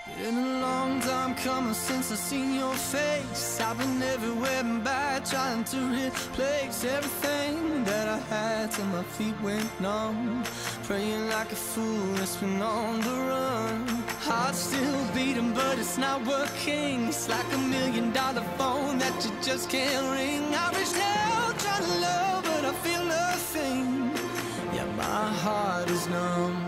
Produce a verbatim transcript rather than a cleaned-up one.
Been a long time coming since I seen your face. I've been everywhere and back, trying to replace everything that I had till my feet went numb. Praying like a fool that's been on the run. Heart still beating but it's not working. It's like a million dollar phone that you just can't ring. I reach out trying to love but I feel nothing. Yeah, my heart is numb.